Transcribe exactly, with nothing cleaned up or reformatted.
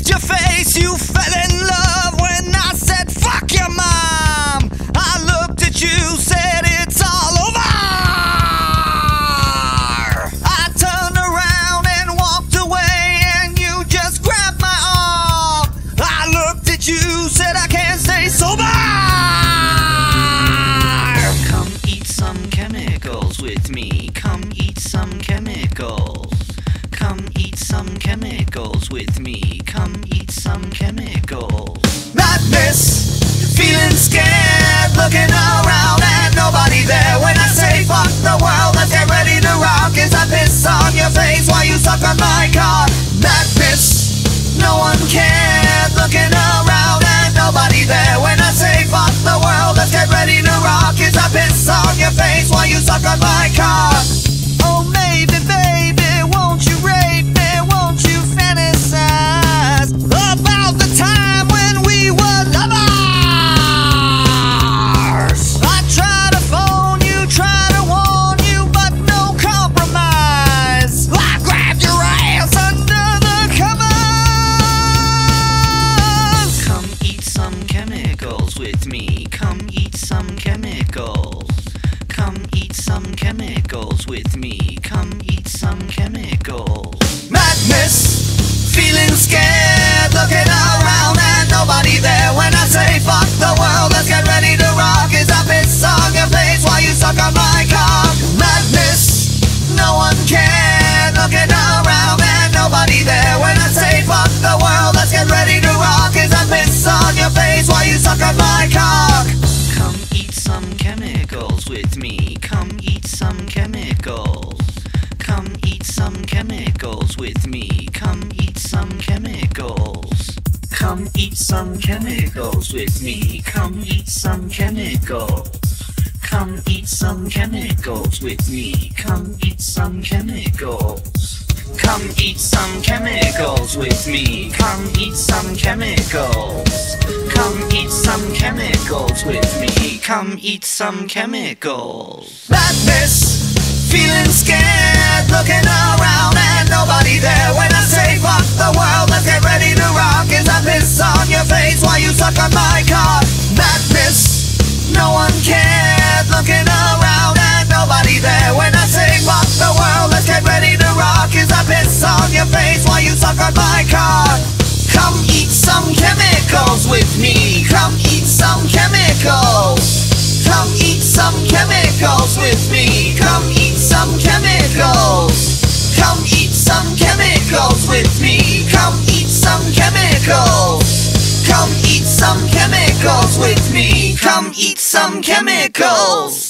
loved your face, you fell in love when I said fuck your mom. I looked at you, said it's all over. I turned around and walked away and you just grabbed my arm. I looked at you, said I can't stay sober. Come eat some chemicals with me. Come eat some chemicals. Come eat some chemicals with me. Come eat some chemicals. Madness, feeling scared, looking around and nobody there. When I say fuck the world, let's get ready to rock. As I piss on your face while you suck on my cock. Madness, no one cared, looking around and nobody there. When I say fuck the world, let's get ready to rock. As I piss on your face while you suck on my cock. Oh maybe baby, won't you rape me, won't you fantasize about the time when we were lovers. I try to phone you, try to warn you, but no compromise. I grabbed your ass under the covers. Come eat some chemicals with me. Come eat some chemicals. Come eat some chemicals with me. Come eat some chemicals. Madness, feeling scared, looking around and nobody there. When I say fuck the world, let's get ready to rock. As I piss on your face while you suck on my cock. Madness, no one cared, looking around and nobody there. When I say fuck the world, let's get ready to rock. As I piss on your face while you suck on my cock. Come eat some chemicals with me. Come eat some chemicals. Come eat some chemicals with me. Come eat some chemicals. Come eat some chemicals with me. Come eat some chemicals. Come eat some chemicals with me. Come eat some chemicals. Come eat some chemicals with me. Come eat some chemicals. Come eat some chemicals with me. Come eat some chemicals. Madness, feeling scared, looking around and nobody there. When I say fuck the world, let's get ready to rock. As I piss on your face while you suck on my cock. Madness, no one cared, looking around and nobody there. When I say fuck the world, let's get ready to rock. As I piss on your face while you suck on my cock. Come eat some chemicals with me. Come eat some chemicals. Come eat some chemicals with me. Come eat some chemicals. Come eat some chemicals with me. Come eat some chemicals. Come eat some chemicals with me. Come eat some chemicals.